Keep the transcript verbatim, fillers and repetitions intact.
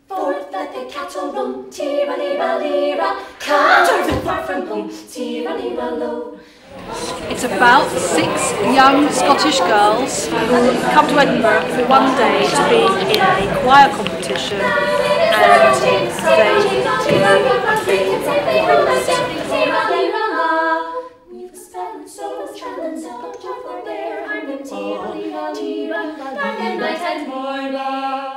Forth let the cattle roam, tee-ra-lee-ra-lee-ra. Cattle are far from home, tee-ra-lee-ra-lo. It's about six young Scottish girls who come to Edinburgh for one day to be in a choir competition, and they go.